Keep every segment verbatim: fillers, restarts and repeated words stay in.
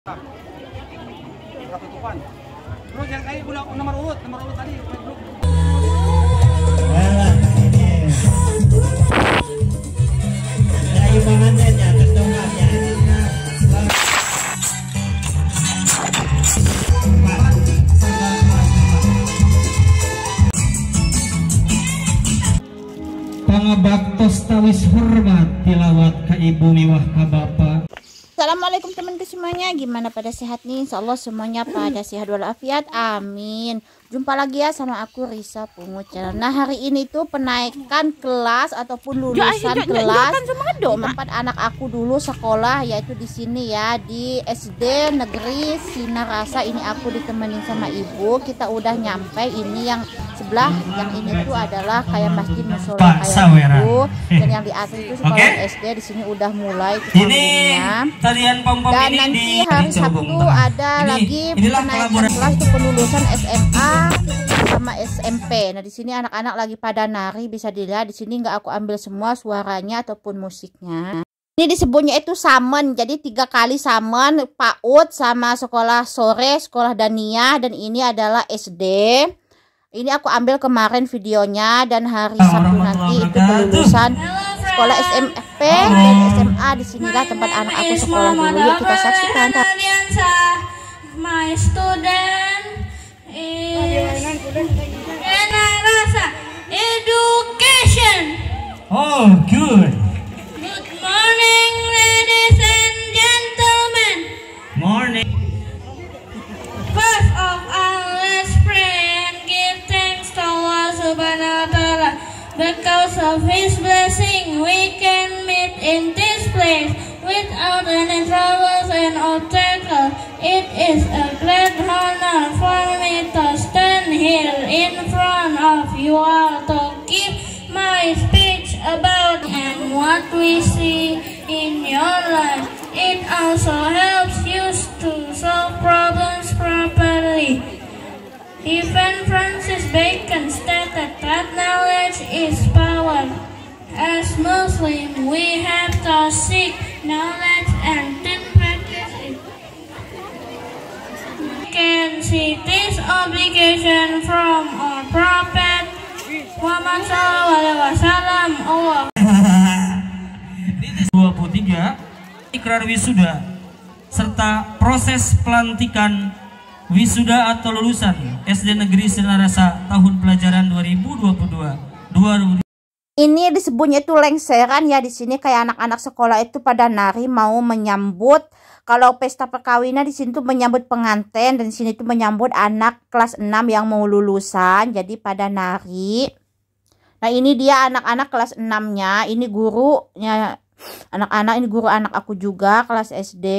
Tutupan. Bro, jangan kayak bulan nomor urut, nomor urut tadi. Bro. Wala, ini. Ada ibangannya, terus dongaknya. Pangabaktos tawis hormat tilawat ka ibu miwah ka bapak. Assalamualaikum teman-teman semuanya, gimana pada sehat nih? Insya Allah semuanya pada sehat walafiat, amin. Jumpa lagi ya sama aku Risa Pungut Channel. Nah hari ini tuh penaikan kelas ataupun lulusan ya, kelas di tempat anak aku dulu sekolah, yaitu di sini ya, di S D Negeri Sinarasa. Ini aku ditemenin sama ibu. Kita udah nyampe, ini yang sebelah, yang ini tuh adalah kayak masjid musola kayak itu, dan yang di atas itu sekolah okay. S D. Di sini udah mulai ini talian pom-pom dan ini nanti di, hari di Sabtu ada ini, lagi penaikan kelas untuk penlulusan S M A sama S M P. Nah di sini anak-anak lagi pada nari, bisa dilihat di sini nggak aku ambil semua suaranya ataupun musiknya. Ini disebutnya itu samen, jadi tiga kali samen, PAUD sama sekolah sore, sekolah Dania, dan ini adalah S D. Ini aku ambil kemarin videonya, dan hari Sabtu nanti itu kelulusan sekolah S M P dan S M A. Disinilah tempat anak aku sekolah dulu. Yuk kita saksikan. My student is Sinarasa Education. Oh, good. Good morning, ladies and gentlemen. Morning. First of all, let's pray and give thanks to Allah Subhanahu wa Ta'ala. Because of His blessing, we can meet in this place without any troubles and obstacles. It is a great honor for me to stand here in front of you all to give my speech about and what we see in your life. It also helps you to solve problems properly. Even Francis Bacon stated that knowledge is power. As Muslims, we have to seek knowledge and then practice it. We can see this obligation from our Prophet Muhammad shallallahu alaihi wasallam. Allah. dua puluh tiga ikrar wisuda serta proses pelantikan wisuda atau lulusan S D Negeri Sinarasa tahun pelajaran dua ribu dua puluh dua dua ribu. Ini disebutnya itu lengseran ya. Di sini kayak anak-anak sekolah itu pada nari mau menyambut, kalau pesta perkawinan di sini tuh menyambut pengantin, dan di sini tuh menyambut anak kelas enam yang mau lulusan. Jadi pada nari. Nah, ini dia anak-anak kelas enam-nya. Ini gurunya anak-anak, ini guru anak aku juga kelas S D.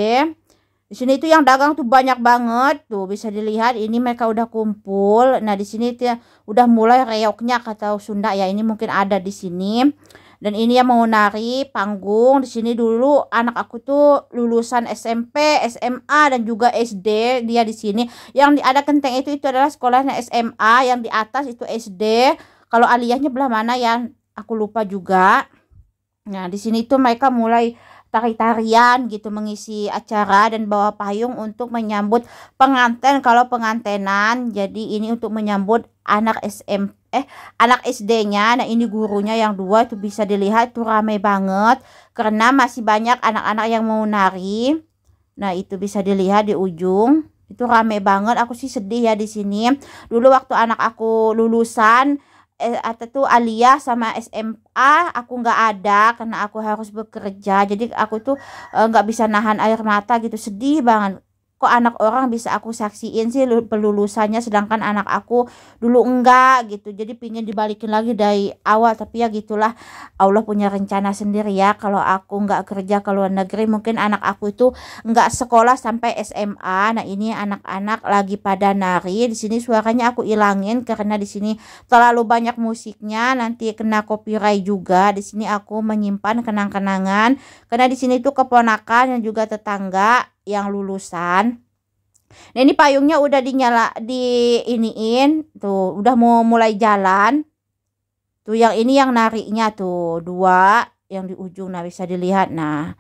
Di sini itu yang dagang tuh banyak banget, tuh bisa dilihat. Ini mereka udah kumpul. Nah di sini tuh udah mulai reoknya kata Sunda ya. Ini mungkin ada di sini. Dan ini yang mau nari panggung. Di sini dulu anak aku tuh lulusan S M P, S M A dan juga S D. Dia di sini. Yang ada kenteng itu itu adalah sekolahnya S M A. Yang di atas itu S D. Kalau aliyahnya belah mana ya? Aku lupa juga. Nah di sini tuh mereka mulai tari-tarian gitu, mengisi acara dan bawa payung untuk menyambut pengantin kalau pengantenan. Jadi ini untuk menyambut anak S M eh anak S D-nya. Nah ini gurunya yang dua itu bisa dilihat tuh ramai banget karena masih banyak anak-anak yang mau nari. Nah itu bisa dilihat di ujung itu ramai banget. Aku sih sedih ya di sini. Dulu waktu anak aku lulusan atau tuh aliyah sama S M A aku nggak ada karena aku harus bekerja, jadi aku tuh nggak e, bisa nahan air mata gitu, sedih banget. Kok anak orang bisa aku saksiin sih pelulusannya, sedangkan anak aku dulu enggak gitu. Jadi pingin dibalikin lagi dari awal, tapi ya gitulah, Allah punya rencana sendiri ya. Kalau aku nggak kerja ke luar negeri, mungkin anak aku itu nggak sekolah sampai S M A. Nah ini anak-anak lagi pada nari. Di sini suaranya aku ilangin karena di sini terlalu banyak musiknya, nanti kena copyright juga. Di sini aku menyimpan kenang-kenangan karena di sini tuh keponakan dan juga tetangga yang lulusan. Nah ini payungnya udah dinyala di iniin tuh, udah mau mulai jalan tuh. Yang ini yang nariknya tuh dua yang di ujung, nah bisa dilihat. Nah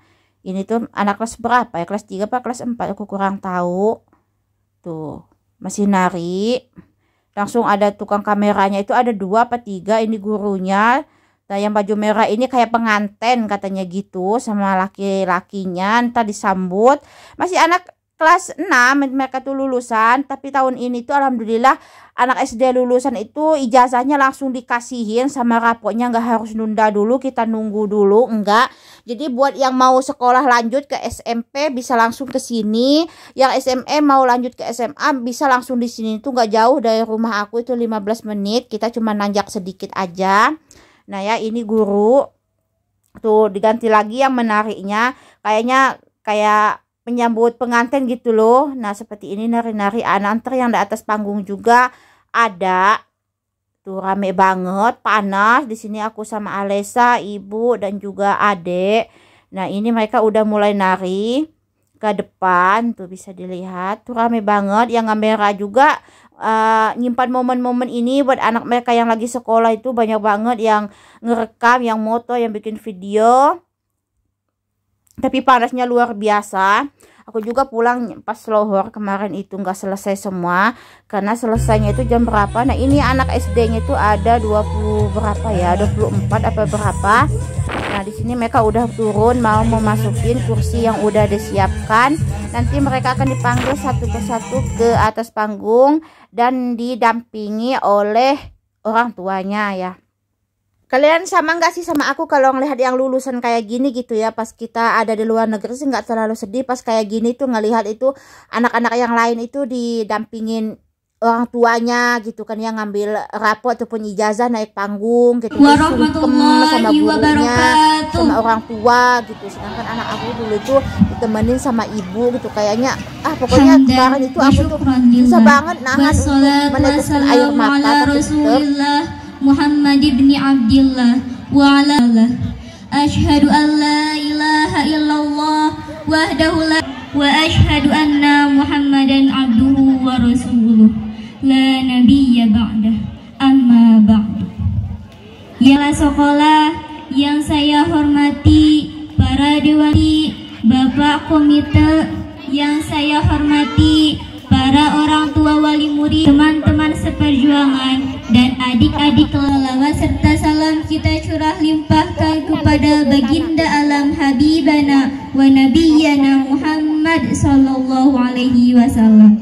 Ini tuh anak kelas berapa ya? Kelas tiga apa kelas empat? Aku kurang tahu. Tuh, masih nari. Langsung ada tukang kameranya itu ada dua apa tiga. Ini gurunya. Nah, yang baju merah ini kayak pengantin katanya gitu sama laki-lakinya. Ntar disambut. Masih anak kelas enam, mereka tuh lulusan, tapi tahun ini tuh alhamdulillah anak S D lulusan itu ijazahnya langsung dikasihin sama rapotnya, nggak harus nunda dulu, kita nunggu dulu, enggak. Jadi buat yang mau sekolah lanjut ke S M P bisa langsung ke sini, yang S M E mau lanjut ke S M A bisa langsung di sini, itu nggak jauh dari rumah aku, itu lima belas menit, kita cuma nanjak sedikit aja. Nah ya, ini guru tuh diganti lagi yang menariknya, kayaknya kayak menyambut pengantin gitu loh. Nah seperti ini nari-nari anak yang di atas panggung juga ada tuh, rame banget, panas di sini. Aku sama Alesa, ibu dan juga adek. Nah ini mereka udah mulai nari ke depan tuh, bisa dilihat tuh rame banget. Yang kamera juga uh, nyimpan momen-momen ini buat anak mereka yang lagi sekolah, itu banyak banget yang ngerekam, yang moto, yang bikin video. Tapi panasnya luar biasa. Aku juga pulang pas lohor kemarin itu nggak selesai semua, karena selesainya itu jam berapa. Nah ini anak S D-nya itu ada dua puluh berapa ya, dua puluh empat apa berapa. Nah di sini mereka udah turun mau memasukin kursi yang udah disiapkan. Nanti mereka akan dipanggil satu persatu ke atas panggung dan didampingi oleh orang tuanya ya. Kalian sama nggak sih sama aku kalau ngelihat yang lulusan kayak gini gitu ya? Pas kita ada di luar negeri sih nggak terlalu sedih, pas kayak gini tuh ngelihat itu anak-anak yang lain itu didampingin orang tuanya gitu kan, yang ngambil rapot ataupun ijazah naik panggung gitu, warahmatullahi sama gurunya, wabarakatuh, sama orang tua gitu. Sedangkan anak aku dulu itu ditemenin sama ibu gitu, kayaknya ah pokoknya kemarin itu aku tuh susah banget nahan untuk meneteskan air mata, tapi tetap Muhammad ibn Abdillah wa ala Allah asyhadu an la ilaha illallah wahdahu la wa asyhadu anna Muhammadan abduhu wa rasuluh la nabiyya ba'dah amma ba'du. Ya sekolah yang saya hormati, para dewani, Bapak komite yang saya hormati, para orang tua wali murid, teman-teman seperjuangan, dan adik-adik kelelawar, serta salam kita curah limpahkan kepada baginda alam Habibana wa Nabiyana Muhammad Sallallahu Alaihi Wasallam.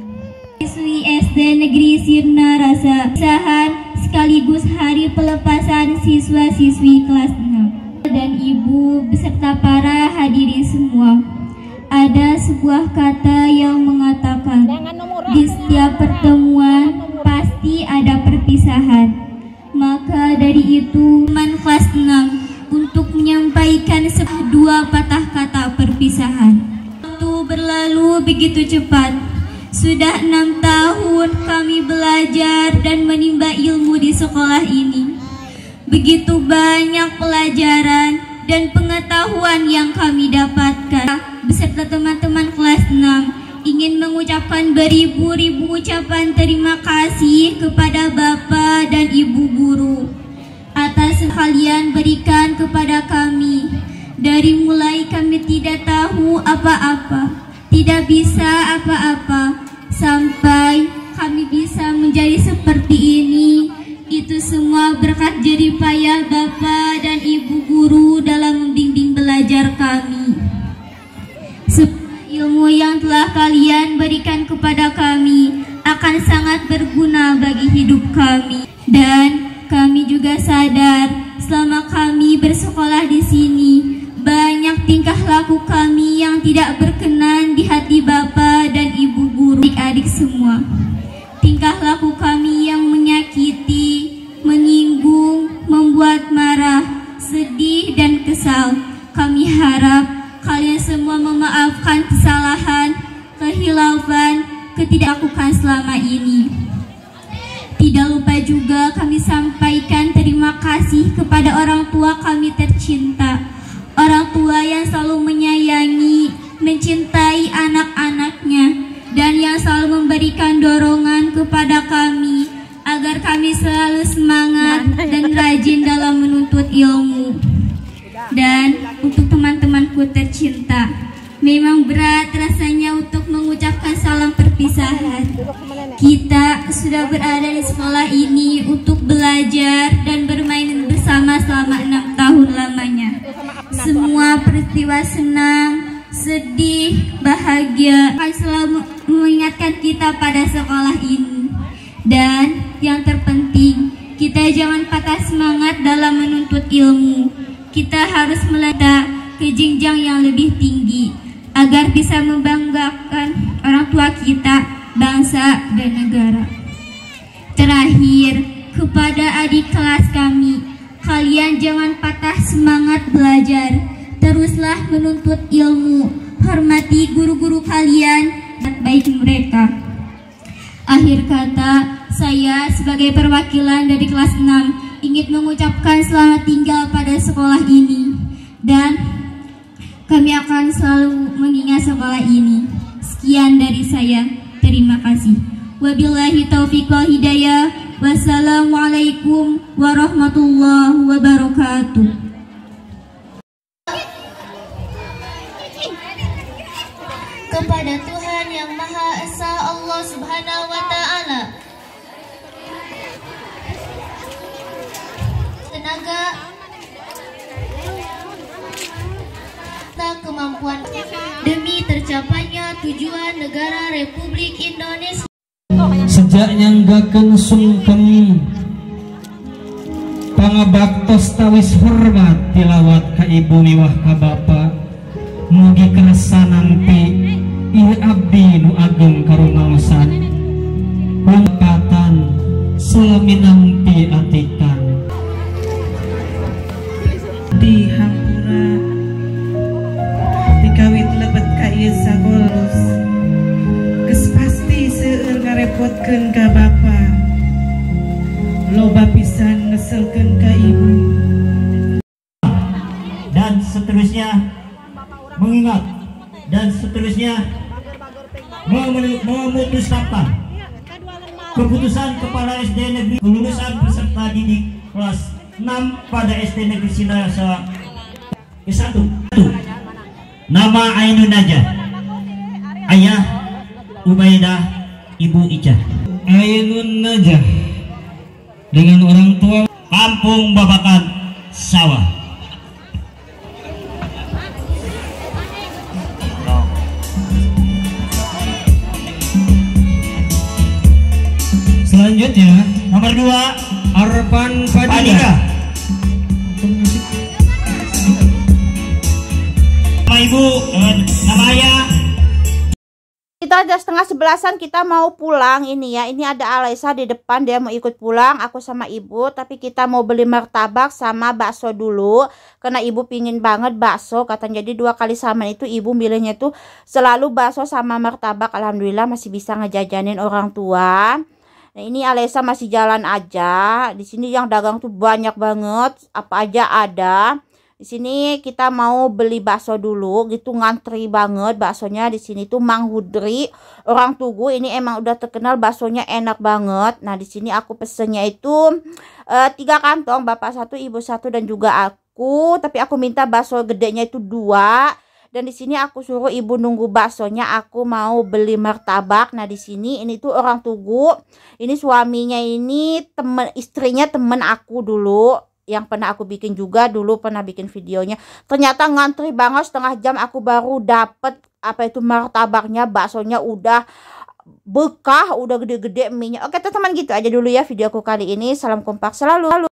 Siswi S D Negeri Sirna Rasa, sahan sekaligus hari pelepasan siswa-siswi kelas enam dan ibu beserta para hadirin semua. Ada sebuah kata yang mengatakan di setiap pertemuan pasti ada perpisahan. Maka dari itu teman kelas enam untuk menyampaikan dua patah kata perpisahan. Waktu berlalu begitu cepat. Sudah enam tahun kami belajar dan menimba ilmu di sekolah ini. Begitu banyak pelajaran dan pengetahuan yang kami dapatkan. Beserta teman-teman kelas enam ingin mengucapkan beribu-ribu ucapan terima kasih kepada Bapak dan Ibu Guru atas kalian berikan kepada kami. Dari mulai kami tidak tahu apa-apa, tidak bisa apa-apa, sampai kami bisa menjadi seperti ini. Itu semua berkat jerih payah Bapak dan Ibu Guru dalam membimbing belajar kami. Ilmu yang telah kalian berikan kepada kami akan sangat berguna bagi hidup kami, dan kami juga sadar selama kami bersekolah di sini banyak tingkah laku kami yang tidak berkenan di hati Bapak dan Ibu Guru, adik-adik semua. Tingkah laku kami yang menyakiti, menyinggung, membuat marah, sedih dan kesal. Kami harap kalian semua memaafkan kesalahan, kehilafan, ketidaklakukan selama ini. Tidak lupa juga kami sampaikan terima kasih kepada orang tua kami tercinta, orang tua yang selalu menyayangi, mencintai anak-anaknya, dan yang selalu memberikan dorongan kepada kami agar kami selalu semangat dan rajin dalam menuntut ilmu. Dan untuk teman-temanku tercinta, sudah berada di sekolah ini untuk belajar dan bermain bersama selama enam tahun lamanya. Semua peristiwa senang, sedih, bahagia akan selalu mengingatkan kita pada sekolah ini. Dan yang terpenting, kita jangan patah semangat dalam menuntut ilmu. Kita harus melangkah ke jenjang yang lebih tinggi agar bisa membanggakan orang tua kita, bangsa, dan negara. Terakhir, kepada adik kelas kami, kalian jangan patah semangat belajar. Teruslah menuntut ilmu, hormati guru-guru kalian, dan baik mereka. Akhir kata, saya sebagai perwakilan dari kelas enam ingin mengucapkan selamat tinggal pada sekolah ini. Dan kami akan selalu mengingat sekolah ini. Sekian dari saya. Terima kasih. Wabillahi taufiq wal hidayah. Wassalamualaikum warahmatullahi wabarakatuh. Kepada Tuhan yang Maha Esa Allah Subhanahu wa Ta'ala, tenaga, kemampuan demi tercapainya tujuan negara Republik Indonesia. Sejak nyanggakeun sungkem pangabaktos tawis hormat tilawat ka ibu miwah ka bapa, mugi kerasa nampi ieu abdi nu ageng karumaosan pangkatan selaminampi atikan di hampura dikawit lebet ka ieu sagolus geus pasti seueur ngarepotkeun ka bapa, loba pisan ngeselkeun ka ibu, dan seterusnya mengingat dan seterusnya memutuskan keputusan Kepala S D Negeri kelulusan peserta didik kelas enam pada S D Negeri Sinarasa ke satu. Nama Ainun Najah, ayah Ubaidah, ibu Ica. Ainun Najah dengan orang tua Kampung Babakan Sawah. Selanjutnya nomor dua Arpan Padilla. Nama ibu, eh, nama ayah. Kita udah setengah sebelasan, kita mau pulang ini ya. Ini ada Alaisa di depan, dia mau ikut pulang, aku sama ibu. Tapi kita mau beli martabak sama bakso dulu, karena ibu pingin banget bakso katanya. Jadi dua kali sama itu ibu milihnya tuh selalu bakso sama martabak. Alhamdulillah masih bisa ngejajanin orang tua. Nah ini Alaisa masih jalan aja. Di sini yang dagang tuh banyak banget, apa aja ada. Di sini kita mau beli bakso dulu, gitu ngantri banget baksonya. Di sini tuh Mang Hudri, orang Tugu. Ini emang udah terkenal baksonya enak banget. Nah di sini aku pesennya itu uh, tiga kantong, bapak satu, ibu satu, dan juga aku. Tapi aku minta bakso gedenya itu dua. Dan di sini aku suruh ibu nunggu baksonya. Aku mau beli martabak. Nah di sini ini tuh orang Tugu. Ini suaminya ini temen, istrinya temen aku dulu, yang pernah aku bikin juga dulu, pernah bikin videonya. Ternyata ngantri banget setengah jam aku baru dapet apa itu martabaknya. Baksonya udah bekah, udah gede-gede mie-nya. Oke teman-teman, gitu aja dulu ya videoku kali ini. Salam kompak selalu.